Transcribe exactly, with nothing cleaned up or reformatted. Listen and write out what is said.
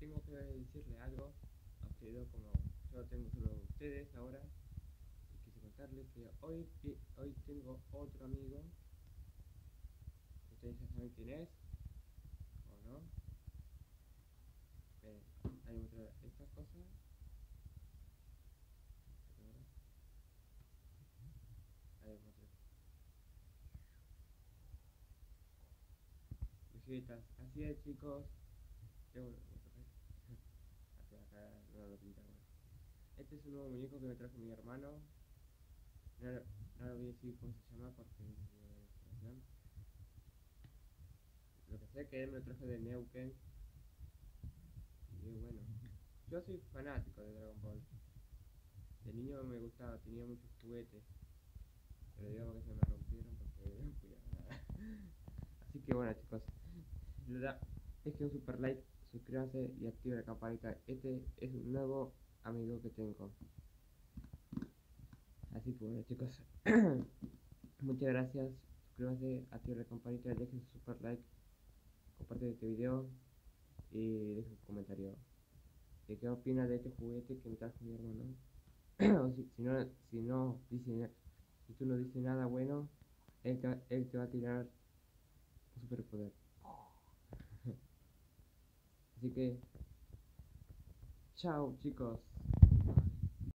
tengo que decirle algo a ustedes, como yo tengo solo ustedes ahora, y quise contarles que hoy, hoy tengo otro amigo. Ustedes ya saben quién es, ¿o no? Miren, ahí muestro estas cosas. Ahí muestro. Vegeta, así es, chicos. Tengo acá, acá no lo pintamos. Este es un nuevo muñeco que me trajo mi hermano. No, no lo voy a decir cómo se llama porque es de instalación. Lo que sé es que él me lo trajo de Neuquén. Y bueno, yo soy fanático de Dragon Ball. De niño me gustaba, tenía muchos juguetes. Pero digamos que se me rompieron porque no cuidaba nada. Así que bueno, chicos, dejen un super like, suscríbanse y activen la campanita. Este es un nuevo amigo que tengo. Así que bueno, chicos, muchas gracias. Suscríbanse, activen la campanita, dejen su super like, comparten este video y dejen un comentario de qué opina de este juguete que me trajo mi hermano. O si, si no, si no dice, si tú no dices nada bueno, él te, él te va a tirar un superpoder. Así que, chao, chicos.